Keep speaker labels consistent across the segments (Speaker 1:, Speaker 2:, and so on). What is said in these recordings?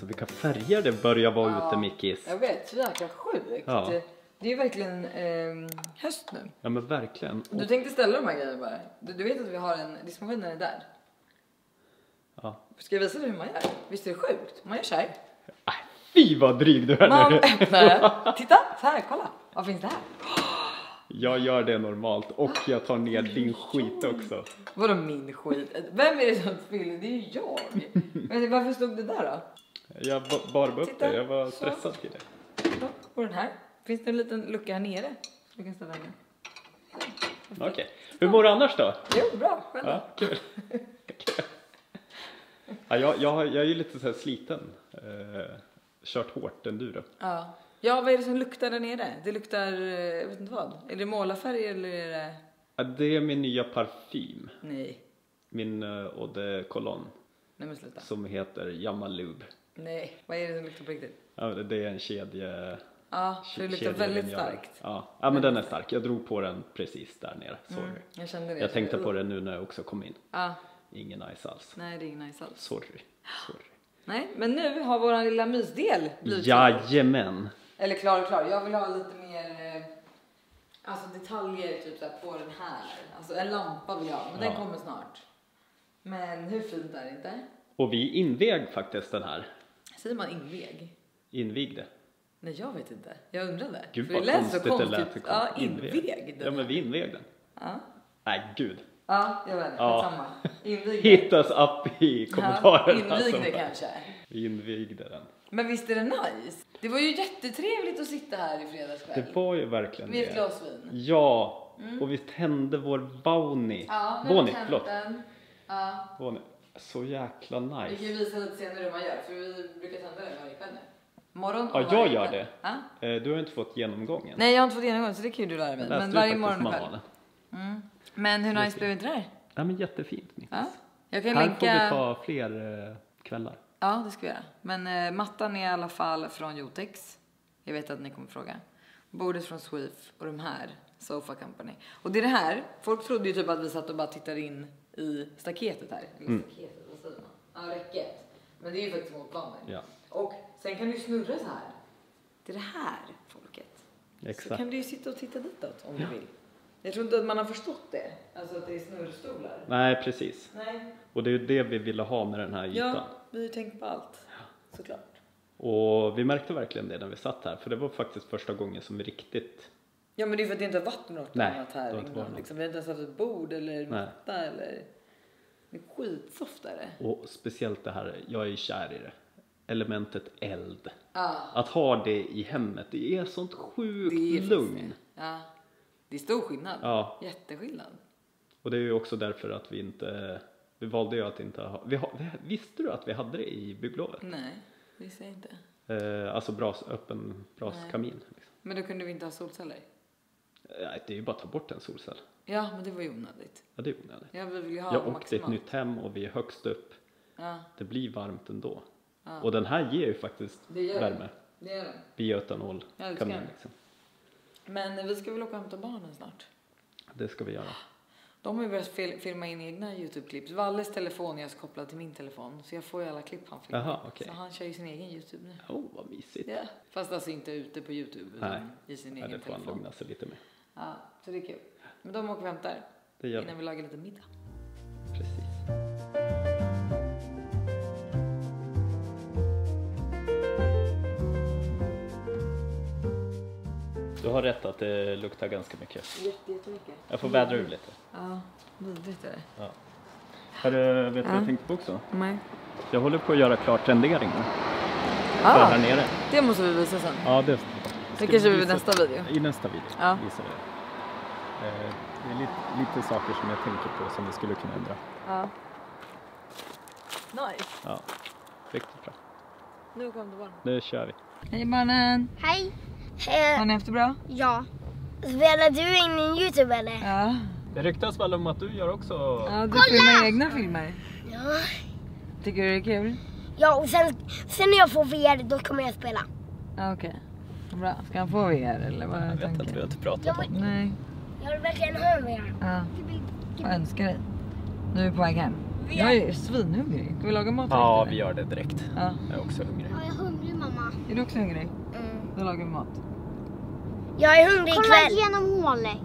Speaker 1: Alltså vilka färger det börjar vara ute, Mickis.
Speaker 2: Jag vet, så jäkla sjukt.
Speaker 1: Ja.
Speaker 2: Det är ju verkligen höst nu.
Speaker 1: Ja men verkligen.
Speaker 2: Du tänkte ställa de här grejerna bara. Du vet att vi har en diskmaskinen är där.
Speaker 1: Ja.
Speaker 2: Ska jag visa dig hur man gör? Visst är det sjukt? Man gör så här.
Speaker 1: Fy vad dryg du är
Speaker 2: Man
Speaker 1: nu.
Speaker 2: öppnar. Titta, så här, kolla. Vad finns det här?
Speaker 1: Jag gör det normalt och jag tar ner din skit också.
Speaker 2: Vadå min skit? Vem är det som spiller? Det är ju jag. Men varför stod det där då?
Speaker 1: Jag bar upp
Speaker 2: Titta,
Speaker 1: det, jag var
Speaker 2: så.
Speaker 1: stressad till det.
Speaker 2: Och den här. Finns det en liten lucka här nere? Vi kan ställa den.
Speaker 1: Okej. Hur mår du annars då?
Speaker 2: Jo, bra. Själv.
Speaker 1: Ja, kul. Kul. Ja, jag är ju lite så här sliten. Kört hårt enduro.
Speaker 2: Ja. Ja, vad är det som luktar där nere? Det luktar, jag vet inte vad. Är det målarfärg eller är det...
Speaker 1: Ja, det är min nya parfym.
Speaker 2: Nej.
Speaker 1: Min Eau de Cologne.
Speaker 2: Nej men sluta.
Speaker 1: Som heter Jamalube.
Speaker 2: Nej, vad är det som luktar på riktigt?
Speaker 1: Ja, det är en kedje.
Speaker 2: Ja, för det luktar väldigt starkt.
Speaker 1: Ja, men den är stark. Jag drog på den precis där nere. Sorry.
Speaker 2: Jag kände det.
Speaker 1: Jag tänkte på det nu när jag också kom in.
Speaker 2: Ja.
Speaker 1: Ingen nice alls.
Speaker 2: Nej, det är ingen nice alls.
Speaker 1: Sorry.
Speaker 2: Nej, men nu har våran lilla mysdel blivit
Speaker 1: Jajamän.
Speaker 2: Eller klar. Jag vill ha lite mer alltså detaljer typ så här på den här. Alltså en lampa vill jag ha, men den kommer snart. Men hur fint är det inte?
Speaker 1: Och vi invig faktiskt den här.
Speaker 2: Säger man invig?
Speaker 1: Invigde.
Speaker 2: Nej, jag vet inte. Jag undrade.
Speaker 1: Gud
Speaker 2: för
Speaker 1: vad
Speaker 2: det lät
Speaker 1: konstigt
Speaker 2: så
Speaker 1: det
Speaker 2: konstigt.
Speaker 1: lät.
Speaker 2: Ja, invig.
Speaker 1: Ja, men vi invig den.
Speaker 2: Ja.
Speaker 1: Nej, gud.
Speaker 2: Ja, jag vet.
Speaker 1: Ja.
Speaker 2: Samma. Invig.
Speaker 1: Hit oss upp i kommentarerna.
Speaker 2: Invigde kanske.
Speaker 1: Vi invigde den.
Speaker 2: Men visst är det nice? Det var ju jättetrevligt att sitta här i fredagskväll.
Speaker 1: Det var ju verkligen
Speaker 2: Vid ett
Speaker 1: det.
Speaker 2: glas vin.
Speaker 1: Ja, och vi tände vår Bounty.
Speaker 2: Ja,
Speaker 1: Bonnie, förlåt.
Speaker 2: Ja.
Speaker 1: Bonnie. Så jäkla
Speaker 2: Vi kan
Speaker 1: nice.
Speaker 2: ju visa lite senare hur man gör, för vi brukar tända den varje kväll nu. Morgon och
Speaker 1: Ja,
Speaker 2: varje
Speaker 1: jag gör
Speaker 2: kväll.
Speaker 1: det.
Speaker 2: Ja?
Speaker 1: Du har inte fått genomgången.
Speaker 2: Nej, jag har inte fått genomgång, så det kan ju du lära mig. Men varje morgon och kväll. Men hur nice blev inte det här?
Speaker 1: Ja, men jättefint.
Speaker 2: Ja. Jag kan
Speaker 1: Här
Speaker 2: länka...
Speaker 1: får vi ta fler kvällar.
Speaker 2: Ja, det ska vi göra. Men mattan är i alla fall från Jotex. Jag vet att ni kommer fråga. Bordet från Sweef och de här, Sofa Company. Och det är det här, folk trodde ju typ att vi satt och bara tittade in i staketet här. Eller staketet, vad säger man? Ja, räcket. Men det är ju faktiskt mot planen.
Speaker 1: Ja.
Speaker 2: Och sen kan du ju snurra så här. Det är det här, folket.
Speaker 1: Exakt.
Speaker 2: Så kan du ju sitta och titta ditåt om du vill. Jag tror inte att man har förstått det. Alltså att det är snurrstolar.
Speaker 1: Nej, precis.
Speaker 2: Nej.
Speaker 1: Och det är ju det vi ville ha med den här ytan.
Speaker 2: Ja, vi har ju tänkt på allt. Såklart.
Speaker 1: Och vi märkte verkligen det när vi satt här. För det var faktiskt första gången som vi riktigt...
Speaker 2: Ja, men det är för att det inte har varit något
Speaker 1: Nej,
Speaker 2: annat här
Speaker 1: det har inte
Speaker 2: innan.
Speaker 1: varit
Speaker 2: Liksom. Vi har inte ens haft ett bord eller matta eller... Det är skitsoftare.
Speaker 1: Och speciellt det här, jag är ju kär i det. Elementet eld.
Speaker 2: Ja.
Speaker 1: Att ha det i hemmet, det är sånt sjukt
Speaker 2: Det är
Speaker 1: lugn.
Speaker 2: Ja. Det är stor skillnad.
Speaker 1: Ja.
Speaker 2: Jätteskillnad.
Speaker 1: Och det är ju också därför att vi inte... Vi valde ju att inte ha... Visste du att vi hade det i bygglovet?
Speaker 2: Nej, det säger jag inte.
Speaker 1: Alltså öppen braskamin. Liksom.
Speaker 2: Men då kunde vi inte ha solceller.
Speaker 1: Nej, det är ju bara att ta bort en solcell.
Speaker 2: Ja, men det var ju onödigt.
Speaker 1: Ja, det är onödigt.
Speaker 2: Ja, vi vill ju ha
Speaker 1: Jag åkte
Speaker 2: maximalt.
Speaker 1: ett nytt hem och vi är högst upp.
Speaker 2: Ja,
Speaker 1: Det blir varmt ändå.
Speaker 2: Ja.
Speaker 1: Och den här ger ju faktiskt
Speaker 2: det gör
Speaker 1: värme.
Speaker 2: det. Det gör det.
Speaker 1: Bioetanol.
Speaker 2: Jag älskar
Speaker 1: Kamin,
Speaker 2: den.
Speaker 1: liksom.
Speaker 2: Men vi ska väl åka och hämta barnen snart.
Speaker 1: Det ska vi göra.
Speaker 2: De har ju börjat filma in egna YouTube-klipp. Valles telefon är kopplad till min telefon. Så jag får ju alla klipp han filmar.
Speaker 1: Jaha, okej.
Speaker 2: Så han kör ju sin egen YouTube nu.
Speaker 1: Vad mysigt.
Speaker 2: Ja. Fast alltså inte ute på YouTube.
Speaker 1: Nej.
Speaker 2: Utan i sin
Speaker 1: Ja,
Speaker 2: egen
Speaker 1: det får han
Speaker 2: telefon.
Speaker 1: lugna sig lite med.
Speaker 2: Ja, så det är kul. Men de åker vi hämtar.
Speaker 1: Det gör vi.
Speaker 2: Innan vi lagar lite middag.
Speaker 1: Precis. Du har rätt att det luktar ganska mycket.
Speaker 2: Jättemycket.
Speaker 1: Jag får vädra ur lite.
Speaker 2: Ja, vidrigt är det.
Speaker 1: Ja. Hörru, vet du vad jag tänkte på också?
Speaker 2: Nej.
Speaker 1: Jag håller på att göra klart renderingen. För
Speaker 2: Ja,
Speaker 1: här nere.
Speaker 2: det måste vi visa sen.
Speaker 1: Ja, det
Speaker 2: kanske vi
Speaker 1: visa
Speaker 2: nästa video.
Speaker 1: I nästa video
Speaker 2: Ja.
Speaker 1: visar vi det. Det är lite saker som jag tänker på som vi skulle kunna ändra.
Speaker 2: Ja. Nice.
Speaker 1: Ja, riktigt bra.
Speaker 2: Nu kom det barn.
Speaker 1: Nu kör vi.
Speaker 2: Hej barnen.
Speaker 3: Hej.
Speaker 2: Har ni haft det bra?
Speaker 3: Ja. Spelar du in i YouTube eller?
Speaker 2: Ja.
Speaker 1: Det ryktas väl om att du gör också...
Speaker 2: Ja, du filmar egna filmer.
Speaker 3: Ja.
Speaker 2: Tycker du det är kul?
Speaker 3: Ja, och sen när jag får VR då kommer jag spela.
Speaker 2: Ja, okej. Bra. Ska han få VR eller vad är
Speaker 1: Jag vet
Speaker 2: tanken?
Speaker 1: inte, vi har inte pratat
Speaker 3: Jag
Speaker 1: om.
Speaker 2: Nej.
Speaker 3: vill verkligen ha en VR.
Speaker 2: Ja. Vad önskar dig? Nu är vi på väg hem. Jag är svinhungrig. Ska vi laga mat?
Speaker 1: Ja,
Speaker 2: efter?
Speaker 1: vi gör det direkt.
Speaker 2: Ja.
Speaker 1: Jag är också hungrig.
Speaker 3: Ja, jag är hungrig mamma.
Speaker 2: Är du också hungrig? Då lagar vi mat.
Speaker 3: Jag är hungrig ikväll.
Speaker 4: Kolla genom hålet.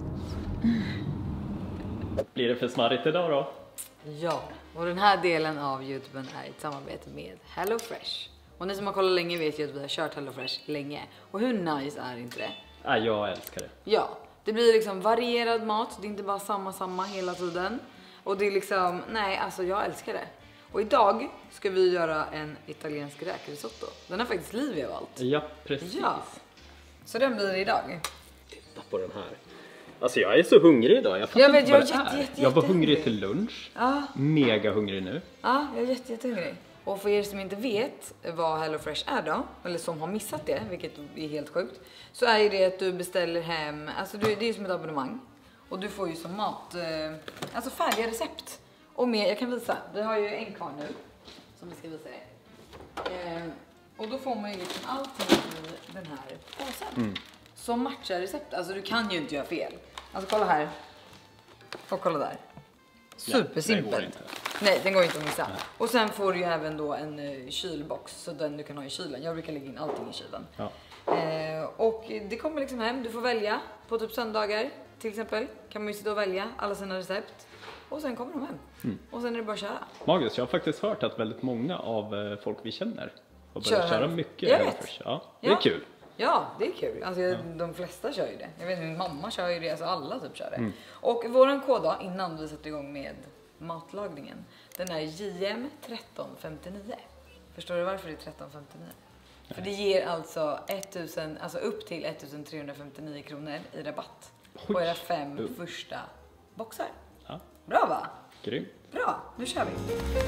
Speaker 1: Blir det för smarrigt idag då?
Speaker 2: Ja, och den här delen av YouTuben är ett samarbete med HelloFresh. Och ni som har kollat länge vet ju att vi har kört HelloFresh länge. Och hur nice är inte det?
Speaker 1: Nej, jag älskar det.
Speaker 2: Ja, det blir liksom varierad mat. Det är inte bara samma hela tiden. Och det är liksom, nej alltså jag älskar det. Och idag ska vi göra en italiensk räkrisotto. Den har faktiskt Livia valt.
Speaker 1: Ja, precis.
Speaker 2: Ja, så den blir det idag.
Speaker 1: Titta på den här. Alltså jag är så hungrig idag. Jag fattar
Speaker 2: Jag vet,
Speaker 1: inte
Speaker 2: jag
Speaker 1: vad
Speaker 2: är
Speaker 1: det är.
Speaker 2: jätte,
Speaker 1: Jag var
Speaker 2: jättehungrig.
Speaker 1: hungrig till lunch.
Speaker 2: Ja.
Speaker 1: Mega hungrig nu.
Speaker 2: Ja, jag är jättehungrig. Och för er som inte vet vad HelloFresh är då, eller som har missat det, vilket är helt sjukt, så är ju det att du beställer hem, alltså det är ju som ett abonnemang. Och du får ju som mat, alltså färdiga recept. Och mer, jag kan visa, vi har ju en kvar nu, som vi ska visa er. Och då får man ju liksom allting i den här påsen. Som matchar recept, alltså du kan ju inte göra fel. Alltså kolla här, och kolla där. Supersimpelt.
Speaker 1: det går inte.
Speaker 2: Nej, den går inte att missa. Och sen får du ju även då en kylbox, så den du kan ha i kylen. Jag brukar lägga in allting i kylen.
Speaker 1: Ja.
Speaker 2: Och det kommer liksom hem, du får välja på typ söndagar till exempel. Kan man ju sitta och välja alla sina recept. Och sen kommer de hem. Och sen är det bara att köra.
Speaker 1: Magnus, jag har faktiskt hört att väldigt många av folk vi känner har
Speaker 2: Kör
Speaker 1: börjat köra
Speaker 2: här.
Speaker 1: mycket.
Speaker 2: Jag
Speaker 1: HelloFresh.
Speaker 2: vet.
Speaker 1: Ja, det är
Speaker 2: Ja.
Speaker 1: kul.
Speaker 2: Ja, det är kul. Alltså, de flesta kör ju det. Jag vet min mamma kör ju det, alltså alla typ kör det. Och våran kod då, innan vi sätter igång med matlagningen, den är JM1359. Förstår du varför det är 1359? För det ger alltså 1000, alltså upp till 1359 kronor i rabatt på
Speaker 1: Oj.
Speaker 2: era 5 första boxar.
Speaker 1: Ja,
Speaker 2: Bra va?
Speaker 1: grymt.
Speaker 2: Bra, nu kör vi.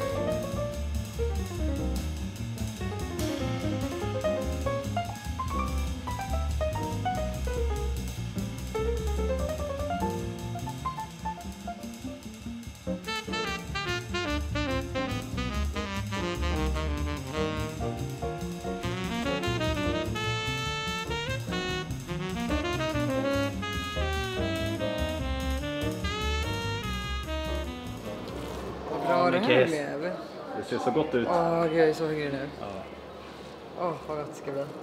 Speaker 2: Bra det här
Speaker 1: Okej.
Speaker 2: blev.
Speaker 1: Det ser så gott ut.
Speaker 2: Åh gud, jag är så hungrig nu.
Speaker 1: Ja.
Speaker 2: Åh, vad gott det ska bli.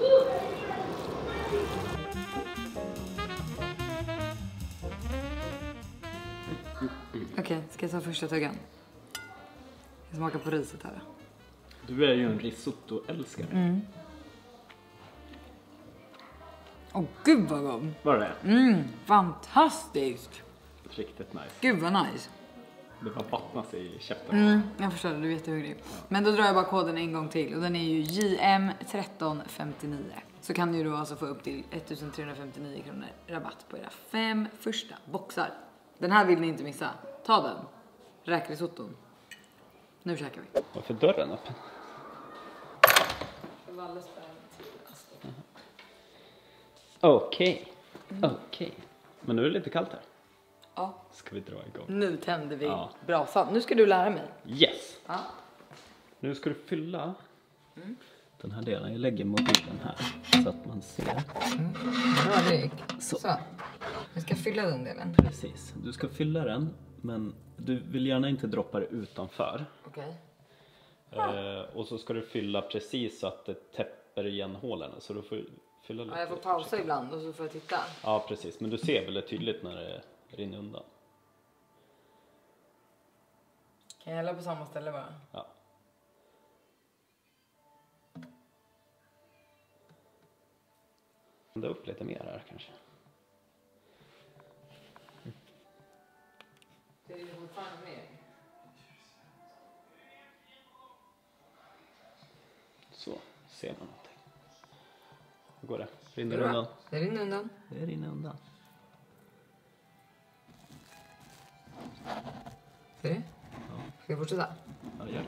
Speaker 2: Okej, ska jag ta första tuggan? Jag smakar på riset här.
Speaker 1: Du är ju en risotto-älskare.
Speaker 2: Åh gud vad god.
Speaker 1: Var det?
Speaker 2: Fantastiskt.
Speaker 1: Riktigt nice.
Speaker 2: Gud vad nice.
Speaker 1: Det bara vattnas i käften.
Speaker 2: Jag förstår, du är jättehungrig. Men då drar jag bara koden en gång till och den är ju JM1359. Så kan du då alltså få upp till 1359 kronor rabatt på era 5 första boxar. Den här vill ni inte missa. Ta den. Räkrisotton. Nu käkar vi.
Speaker 1: Varför är dörren öppen? Okej. Men nu är det lite kallt här.
Speaker 2: Ja,
Speaker 1: Ska vi dra igång?
Speaker 2: nu tänder vi
Speaker 1: Ja.
Speaker 2: brasan. Nu ska du lära mig.
Speaker 1: Yes!
Speaker 2: Ja.
Speaker 1: Nu ska du fylla den här delen. Jag lägger mobilen här så att man ser.
Speaker 2: Bra, det gick.
Speaker 1: Så.
Speaker 2: Så. Vi ska fylla den delen.
Speaker 1: Precis. Du ska fylla den, men du vill gärna inte droppa det utanför.
Speaker 2: Okej.
Speaker 1: Och så ska du fylla precis så att det täpper igen hålen. Så du får fylla lite.
Speaker 2: Ja, jag får pausa ibland och så får jag titta.
Speaker 1: Ja, precis. Men du ser väldigt tydligt när det rinner undan.
Speaker 2: Kan jag hälla på samma ställe bara?
Speaker 1: Ja. Vända upp lite mer här kanske.
Speaker 2: Det är fortfarande mer.
Speaker 1: Så, ser man någonting. Hur går det? Rinner
Speaker 2: Bra.
Speaker 1: undan?
Speaker 2: Det rinner undan.
Speaker 1: Det rinner undan.
Speaker 2: Ser du? Ska jag fortsätta?
Speaker 1: Ja, gör det.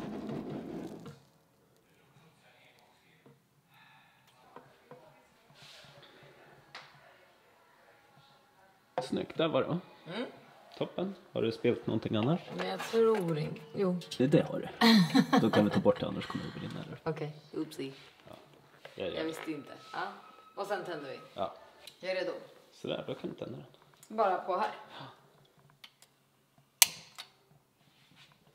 Speaker 1: Snyggt, där var det va? Toppen. Har du spelat någonting annars?
Speaker 2: Men jag tror inte. Jo.
Speaker 1: Det har du. Då kan vi ta bort det, annars kommer det brinna där.
Speaker 2: Okej. Oopsie.
Speaker 1: Jag
Speaker 2: Jag visste inte. Ja. Och sen tänder vi.
Speaker 1: Ja,
Speaker 2: Jag är redo.
Speaker 1: sådär, då kan du tända den.
Speaker 2: Bara på här.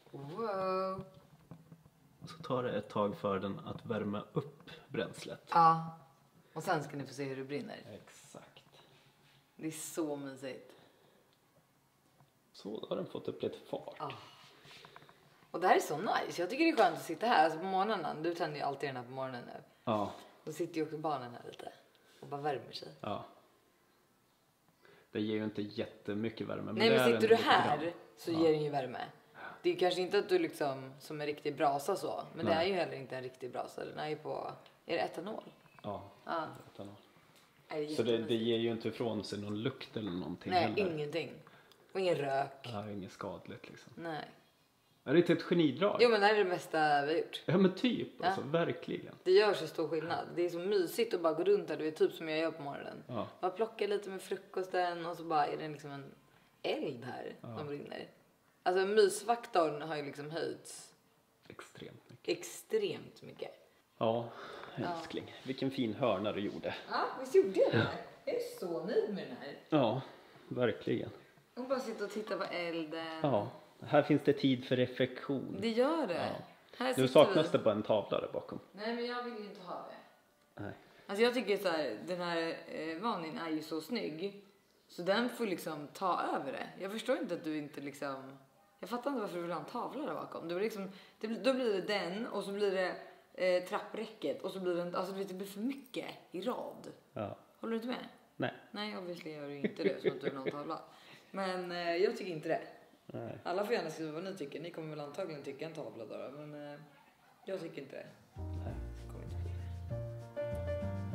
Speaker 2: Wow.
Speaker 1: Så tar det ett tag för den att värma upp bränslet.
Speaker 2: Ja. Och sen ska ni få se hur det brinner.
Speaker 1: Exakt.
Speaker 2: Det är så mysigt.
Speaker 1: Så då har den fått upp lite fart.
Speaker 2: Ja. Och det här är så nice. Jag tycker det är skönt att sitta här. Alltså på morgonen. Du tänder ju alltid den här på morgonen nu.
Speaker 1: Ja.
Speaker 2: Då sitter ju också barnen här lite. Och bara värmer sig.
Speaker 1: Ja. Det ger ju inte jättemycket värme.
Speaker 2: Nej,
Speaker 1: det
Speaker 2: men
Speaker 1: är
Speaker 2: sitter
Speaker 1: ändå
Speaker 2: du
Speaker 1: lite
Speaker 2: här
Speaker 1: grann.
Speaker 2: så ger den ju värme. Det är kanske inte att du liksom som en riktig brasa så. Men det
Speaker 1: Nej.
Speaker 2: är ju heller inte en riktig brasa. Den är ju på, är det etanol?
Speaker 1: Ja.
Speaker 2: Ja.
Speaker 1: Etanol.
Speaker 2: Är det
Speaker 1: Så det ger ju inte ifrån sig någon lukt eller någonting
Speaker 2: Nej,
Speaker 1: heller.
Speaker 2: ingenting. Och ingen rök.
Speaker 1: Ja, inget skadligt liksom.
Speaker 2: Nej.
Speaker 1: Är det inte ett genidrag?
Speaker 2: Jo, men det här är det mesta vi har gjort.
Speaker 1: Ja men typ,
Speaker 2: Ja.
Speaker 1: alltså verkligen.
Speaker 2: Det gör så stor skillnad. Det är så mysigt att bara gå runt här. Du vet, typ som jag gör på morgonen.
Speaker 1: Ja.
Speaker 2: Bara plocka lite med frukosten och så bara är det liksom en eld här som brinner. Alltså mysfaktorn har ju liksom höjts
Speaker 1: Extremt mycket.
Speaker 2: extremt mycket.
Speaker 1: Ja, älskling. Vilken fin hörna du gjorde.
Speaker 2: Ja, visst gjorde jag det? Jag är så nöjd med den här.
Speaker 1: Ja, verkligen.
Speaker 2: Och bara sitta och titta på elden.
Speaker 1: Ja, här finns det tid för reflektion.
Speaker 2: Det gör det. Här
Speaker 1: Nu
Speaker 2: sitter
Speaker 1: saknas
Speaker 2: vi.
Speaker 1: det bara en tavla där bakom.
Speaker 2: Nej, men jag vill ju inte ha det.
Speaker 1: Nej.
Speaker 2: Alltså jag tycker så här, den här vanningen är ju så snygg. Så den får liksom ta över det. Jag förstår inte att du inte liksom... Jag fattar inte varför du vill ha en tavla där bakom. Det blir liksom, då blir det den och så blir det trappräcket. Och så blir det, alltså det blir för mycket i rad.
Speaker 1: Ja.
Speaker 2: Håller du inte med?
Speaker 1: Nej.
Speaker 2: Nej, obviously gör du inte det som att du vill ha en tavla. Men jag tycker inte det.
Speaker 1: Nej.
Speaker 2: Alla får gärna skriva vad ni tycker. Ni kommer väl antagligen tycka en tavla då. Men jag tycker inte det.
Speaker 1: Nej.
Speaker 2: Kommer inte bli det.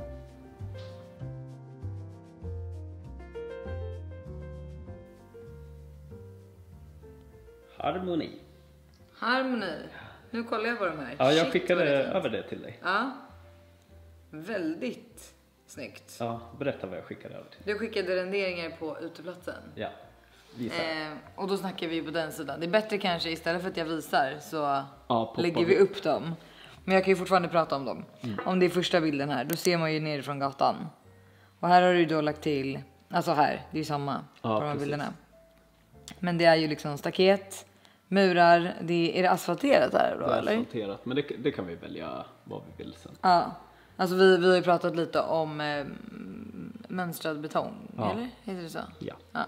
Speaker 1: Harmoni.
Speaker 2: Harmoni. Nu kollar jag på de här.
Speaker 1: Ja, jag
Speaker 2: Shit,
Speaker 1: skickade
Speaker 2: vad det är fint.
Speaker 1: över det till dig.
Speaker 2: Ja. Väldigt snyggt.
Speaker 1: Ja, berätta vad jag skickade över till.
Speaker 2: Du skickade renderingar på uteplatsen.
Speaker 1: Ja, visa.
Speaker 2: Och då snackar vi på den sidan. Det är bättre kanske istället för att jag visar så
Speaker 1: poppar
Speaker 2: lägger vi upp dem. Men jag kan ju fortfarande prata om dem. Om det är första bilden här, då ser man ju nerifrån gatan. Och här har du då lagt till, alltså här, det är ju samma på de här
Speaker 1: precis.
Speaker 2: bilderna. Men det är ju liksom staket, murar, är det asfalterat här då
Speaker 1: Det är
Speaker 2: eller?
Speaker 1: asfalterat, men det kan vi välja vad vi vill sen.
Speaker 2: Ja, alltså vi har ju pratat lite om mönstrad betong,
Speaker 1: Ja.
Speaker 2: eller? Heter det så?
Speaker 1: Ja,
Speaker 2: Ja.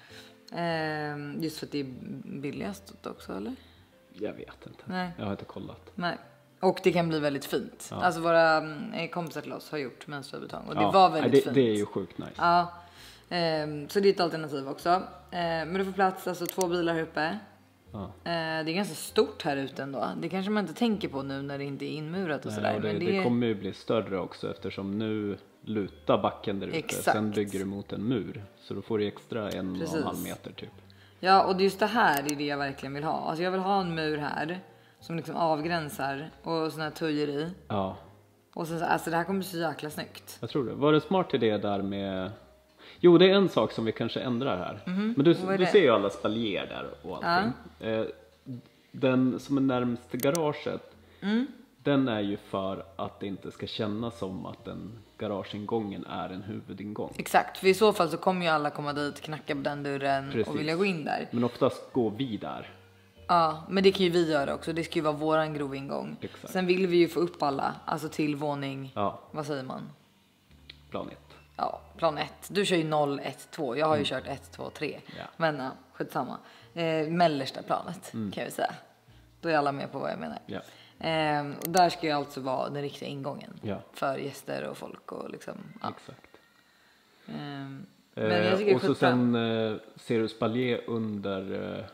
Speaker 2: Just för att det är billigast också, eller?
Speaker 1: jag vet inte.
Speaker 2: Nej.
Speaker 1: Jag har inte kollat.
Speaker 2: Nej. Och det kan bli väldigt fint.
Speaker 1: Ja.
Speaker 2: Alltså våra kompisar till oss har gjort mönstrad betong och det
Speaker 1: Ja,
Speaker 2: var väldigt fint.
Speaker 1: Det är ju sjukt nice.
Speaker 2: Ja. Så det är ett alternativ också. Men du får plats, alltså 2 bilar här uppe.
Speaker 1: Ja.
Speaker 2: Det är ganska stort här ute ändå. Det kanske man inte tänker på nu när det inte är inmurat och
Speaker 1: Nej,
Speaker 2: sådär.
Speaker 1: och
Speaker 2: Men
Speaker 1: det kommer ju bli större också eftersom nu lutar backen där ute.
Speaker 2: Exakt.
Speaker 1: Sen bygger du mot en mur. Så då får du extra 1,5 meter typ.
Speaker 2: Ja, och just det här är det jag verkligen vill ha. Alltså jag vill ha en mur här som liksom avgränsar och såna här töjer i.
Speaker 1: Ja,
Speaker 2: Och sen så, alltså det här kommer bli så jäkla snyggt.
Speaker 1: jag tror det. Var det smart idé där med... Jo, det är en sak som vi kanske ändrar här. Men
Speaker 2: Vad är
Speaker 1: du
Speaker 2: det?
Speaker 1: ser ju alla spaljer där och allting. Den som är närmst garaget, den är ju för att det inte ska kännas som att den garageingången är en huvudingång.
Speaker 2: Exakt, för i så fall så kommer ju alla komma dit, knacka på den dörren
Speaker 1: Precis.
Speaker 2: och vilja gå in där.
Speaker 1: Men oftast går vi där.
Speaker 2: Ja, men det kan ju vi göra också. Det ska ju vara våran grovingång.
Speaker 1: Exakt.
Speaker 2: Sen vill vi ju få upp alla, alltså till våning,
Speaker 1: Ja,
Speaker 2: vad säger man?
Speaker 1: plan 1.
Speaker 2: Ja, plan 1. Du kör ju 0, 1, 2. Jag har ju kört 1, 2, 3.
Speaker 1: Ja.
Speaker 2: Men ja, skitsamma. Mellersta planet kan vi säga. Då är alla med på vad jag menar.
Speaker 1: Ja.
Speaker 2: Och där ska ju alltså vara den riktiga ingången.
Speaker 1: Ja.
Speaker 2: För gäster och folk och liksom. Ja.
Speaker 1: Exakt.
Speaker 2: Men jag tycker det är
Speaker 1: Och så
Speaker 2: skitbra.
Speaker 1: sen ser du spaljer under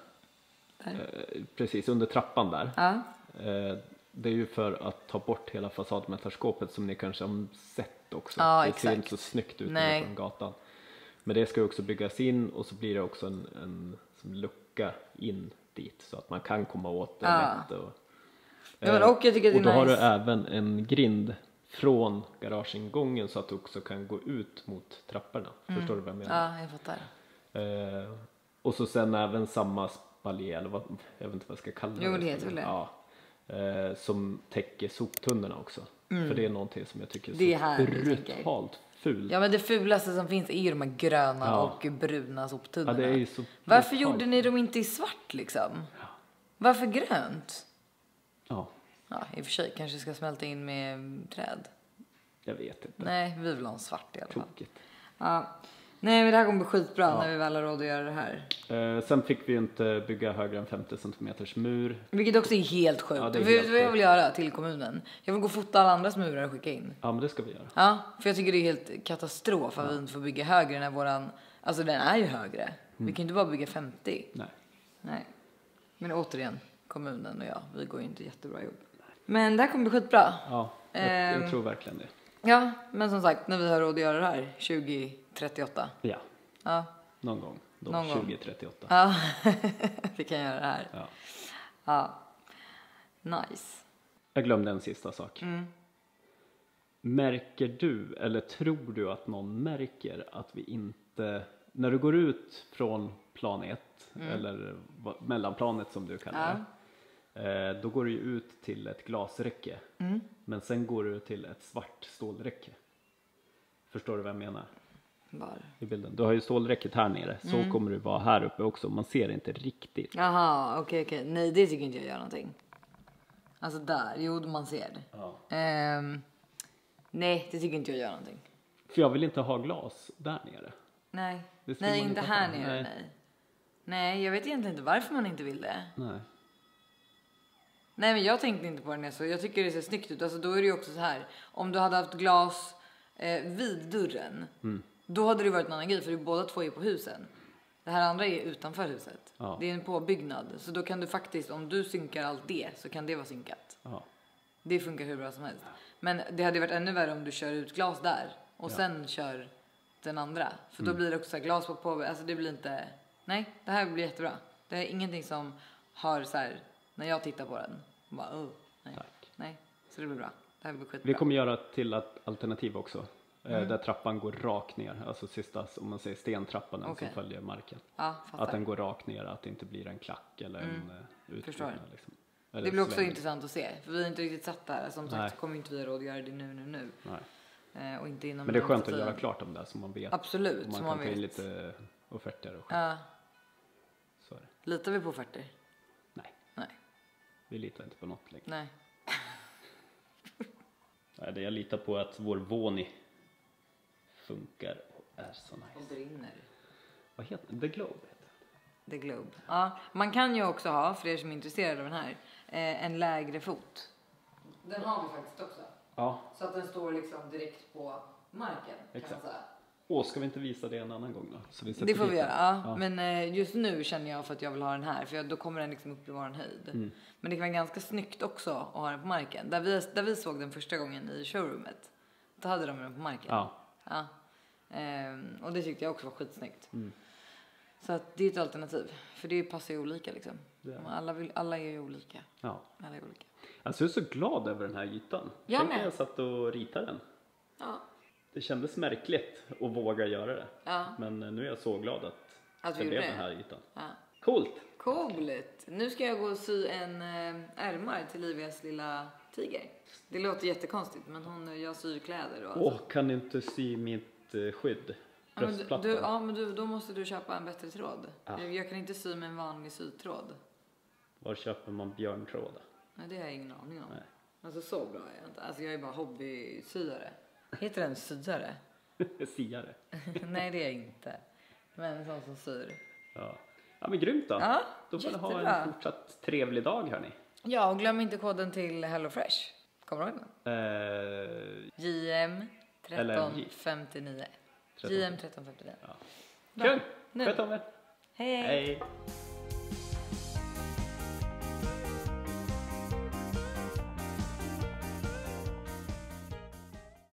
Speaker 1: precis under trappan där.
Speaker 2: Ja.
Speaker 1: Det är ju för att ta bort hela fasadmästarskåpet som ni kanske har sett också.
Speaker 2: Ja,
Speaker 1: det ser
Speaker 2: exakt.
Speaker 1: inte så snyggt ut
Speaker 2: Nej.
Speaker 1: från gatan. Men det ska ju också byggas in och så blir det också en som lucka in dit så att man kan komma åt det lätt. Och,
Speaker 2: Ja, men och jag tycker att det
Speaker 1: och då
Speaker 2: är
Speaker 1: har du
Speaker 2: nice.
Speaker 1: även en grind från garageingången så att du också kan gå ut mot trapporna. Förstår du vad jag menar?
Speaker 2: Ja, jag fattar.
Speaker 1: Och så sen även samma spaljer, eller vad, jag vet inte vad jag ska kalla
Speaker 2: Jo, det heter väl det.
Speaker 1: Ja, som täcker soptunnorna också. För det är någonting som jag tycker är
Speaker 2: Det är
Speaker 1: så
Speaker 2: här vi tänker.
Speaker 1: brutalt fult.
Speaker 2: Ja, men det fulaste som finns är ju de här gröna
Speaker 1: Ja.
Speaker 2: och bruna
Speaker 1: Ja,
Speaker 2: soptunnorna.
Speaker 1: det är ju så
Speaker 2: Varför
Speaker 1: brutalt.
Speaker 2: gjorde ni dem inte i svart liksom? Varför grönt?
Speaker 1: Ja,
Speaker 2: Ja, i och för sig kanske ska smälta in med träd.
Speaker 1: jag vet inte.
Speaker 2: Nej, vi vill ha en svart i alla fall.
Speaker 1: Tokigt.
Speaker 2: Ja. Nej, men det här kommer bli skitbra när vi väl har råd att göra det här.
Speaker 1: Sen fick vi ju inte bygga högre än 50 cm mur.
Speaker 2: Vilket också är helt sjukt.
Speaker 1: Ja, det är
Speaker 2: Vet
Speaker 1: helt
Speaker 2: du vad jag
Speaker 1: sjukt.
Speaker 2: vill göra till kommunen? Jag vill gå och fota alla andras murar och skicka in.
Speaker 1: Ja, men det ska vi göra.
Speaker 2: Ja, för jag tycker det är helt katastrof att vi inte får bygga högre än våran... Alltså den är ju högre. Vi kan inte bara bygga 50. Nej. Men återigen, kommunen och jag, vi går ju inte jättebra ihop. Men det här kommer bli skitbra.
Speaker 1: Ja, jag tror verkligen det.
Speaker 2: Ja, men som sagt, när vi har råd att göra det här, 2038.
Speaker 1: Ja,
Speaker 2: Ja,
Speaker 1: någon gång. Då,
Speaker 2: Någon gång.
Speaker 1: 2038.
Speaker 2: ja. Vi kan göra det här.
Speaker 1: Ja.
Speaker 2: Ja, nice.
Speaker 1: Jag glömde en sista sak. Märker du, eller tror du att någon märker att vi inte, när du går ut från plan 1 eller mellanplanet som du kallar det, då går du ju ut till ett glasräcke, men sen går du till ett svart stålräcke. Förstår du vad jag menar?
Speaker 2: Var.
Speaker 1: I bilden. Du har ju stålräcket här nere, så kommer det vara här uppe också, man ser inte riktigt.
Speaker 2: Jaha, okej. Nej, det tycker inte jag gör någonting. Alltså där, jo man ser det.
Speaker 1: Ja.
Speaker 2: Nej, det tycker inte jag gör någonting.
Speaker 1: För jag vill inte ha glas där nere.
Speaker 2: Nej,
Speaker 1: Det ska
Speaker 2: nej
Speaker 1: man
Speaker 2: inte
Speaker 1: inte
Speaker 2: här
Speaker 1: ha.
Speaker 2: nere, nej. Nej, jag vet egentligen inte varför man inte vill det.
Speaker 1: Nej.
Speaker 2: Nej, men jag tänkte inte på det så. Jag tycker det ser snyggt ut. Alltså då är det ju också så här. Om du hade haft glas vid dörren. Då hade det varit en annan grej. För båda två är på husen. Det här andra är utanför huset.
Speaker 1: Ja.
Speaker 2: Det är en påbyggnad. Så då kan du faktiskt, om du synkar allt det, så kan det vara synkat.
Speaker 1: Ja.
Speaker 2: Det funkar hur bra som helst. Men det hade varit ännu värre om du kör ut glas där. Och sen kör den andra. För då blir det också så här, glas på. Alltså det blir inte... Nej, det här blir jättebra. Det är ingenting som har så här, när jag tittar på den. Bara, nej.
Speaker 1: Tack.
Speaker 2: Nej, så det blir bra. Det här blir skitbra.
Speaker 1: Vi kommer göra till ett alternativ också. Där trappan går rakt ner. Alltså sista, om man säger stentrappan den som följer marken.
Speaker 2: Ja, fattar.
Speaker 1: Att den går rakt ner, att det inte blir en klack eller en utbyggnad. Liksom. Eller
Speaker 2: Det blir också
Speaker 1: släng.
Speaker 2: intressant att se. För vi har inte riktigt satt där. Som sagt
Speaker 1: Nej.
Speaker 2: så kommer inte vi ha råd att göra det nu.
Speaker 1: Nej.
Speaker 2: Och inte inom
Speaker 1: Men det är skönt att
Speaker 2: tiden.
Speaker 1: göra klart om det så man vet.
Speaker 2: Absolut,
Speaker 1: Och
Speaker 2: så
Speaker 1: man
Speaker 2: man
Speaker 1: kan ta in
Speaker 2: vet.
Speaker 1: lite offerter och skit.
Speaker 2: Ja,
Speaker 1: Så är det.
Speaker 2: litar vi på offerter?
Speaker 1: Nej,
Speaker 2: Nej.
Speaker 1: vi litar inte på något längre.
Speaker 2: Nej.
Speaker 1: Nej, det jag litar på är att vår Voni funkar och är så nice.
Speaker 2: Och brinner.
Speaker 1: Vad heter den? The Globe heter den.
Speaker 2: The Globe. Ja, man kan ju också ha, för er som är intresserade av den här, en lägre fot. Den har vi faktiskt också.
Speaker 1: Ja,
Speaker 2: Så att den står liksom direkt på marken.
Speaker 1: Exakt.
Speaker 2: Kan man säga.
Speaker 1: ska vi inte visa det en annan gång då? Så vi sätter
Speaker 2: Det får
Speaker 1: dit
Speaker 2: vi
Speaker 1: den.
Speaker 2: göra, ja. Men just nu känner jag för att jag vill ha den här. För då kommer den liksom upp i våran höjd. Men det kan vara ganska snyggt också att ha den på marken. Där vi såg den första gången i showroomet. Då hade de den på marken.
Speaker 1: Ja.
Speaker 2: Och det tyckte jag också var skitsnyggt. Så att det är ett alternativ. För det passar ju olika liksom. Alla är ju olika.
Speaker 1: Ja.
Speaker 2: Alla är olika.
Speaker 1: Alltså jag är så glad över den här ytan.
Speaker 2: Jag
Speaker 1: Tänk
Speaker 2: med.
Speaker 1: när jag satt och ritade den.
Speaker 2: Ja.
Speaker 1: Det kändes märkligt att våga göra det.
Speaker 2: Ja.
Speaker 1: Men nu är jag så glad att
Speaker 2: vi
Speaker 1: det blev
Speaker 2: gjorde
Speaker 1: den
Speaker 2: det.
Speaker 1: här ytan.
Speaker 2: Ja.
Speaker 1: Coolt!
Speaker 2: Coolt. Nu ska jag gå och sy en ärmar till Livias lilla tiger. Det låter jättekonstigt, men jag syr kläder och
Speaker 1: Åh, kan du inte sy mitt skydd?
Speaker 2: Ja, men
Speaker 1: Bröstplattan.
Speaker 2: då måste du köpa en bättre tråd.
Speaker 1: Ja.
Speaker 2: Jag kan inte sy med en vanlig sytråd.
Speaker 1: Var köper man björntråd?
Speaker 2: Nej, det har jag ingen aning om.
Speaker 1: Nej.
Speaker 2: Alltså så bra är jag inte. Alltså jag är bara hobbysyare. Heter den syare?
Speaker 1: Siare.
Speaker 2: Nej, det är jag inte. Men en sån som syr.
Speaker 1: Ja. Ja, men grymt då.
Speaker 2: Ja,
Speaker 1: Då får ni ha
Speaker 2: jättebra.
Speaker 1: en fortsatt trevlig dag hörni.
Speaker 2: Ja, och glöm inte koden till HelloFresh. Kommer du ihåg den? JM 1359. JM 1359.
Speaker 1: Kul!
Speaker 2: Nu.
Speaker 1: Sköt om er.
Speaker 2: Hej.
Speaker 1: Hej.